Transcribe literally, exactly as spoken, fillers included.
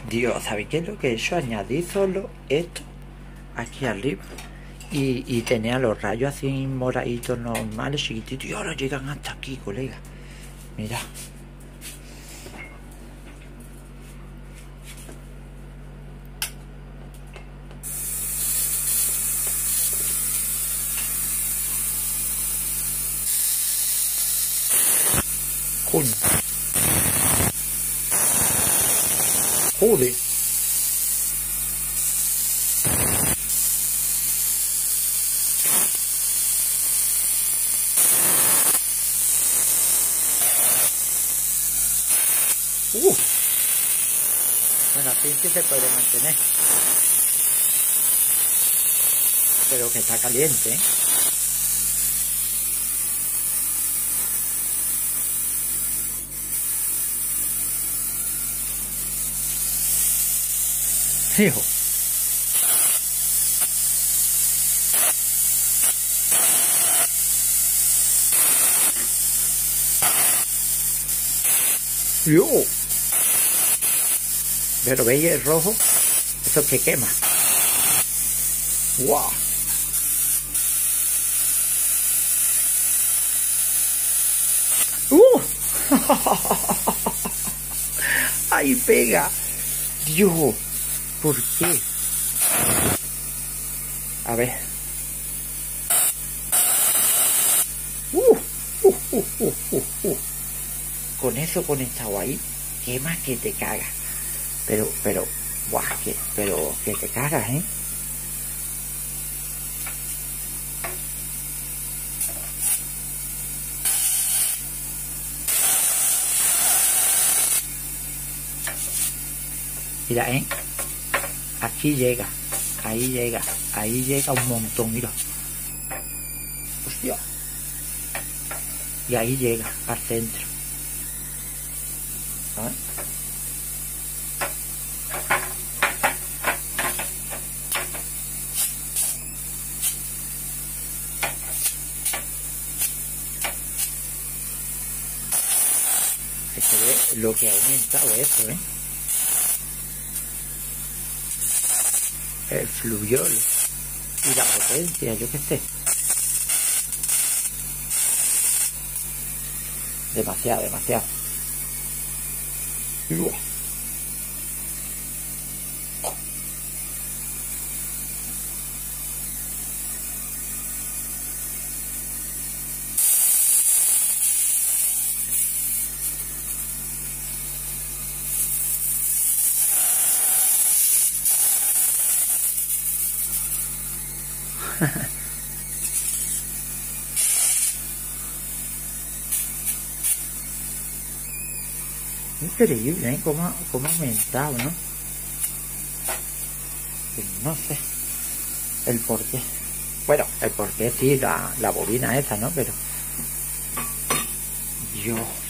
Dios, ¿sabéis qué es lo que he hecho? Añadir solo esto aquí arriba y, y tenía los rayos así moraditos normales, chiquititos, y ahora llegan hasta aquí, colega. Mira. Coño. Joder. Uh. Bueno, así que se puede mantener. Pero que está caliente, ¿eh? Hijo. Yo. Pero veis el rojo, eso es que quema. Wow. Uh. Ahí pega. Dios, ¿por qué? A ver. Uh, uh, uh, uh, uh, uh. Con eso conectado ahí, quema que te cagas. Pero, pero, guau, que, pero que te cagas, ¿eh? Mira, ¿eh? Aquí llega, ahí llega, ahí llega un montón, mira. Hostia. Y ahí llega, al centro. ¿Sabes? Hay que ver lo que ha aumentado eso, ¿eh? El fluviol y la potencia, yo qué sé. Demasiado, demasiado. Uah. Increíble, ¿eh? Cómo, cómo ha aumentado, ¿no? Pues no sé el porqué. Bueno, el porqué sí, la, la bobina esa, ¿no? Pero yo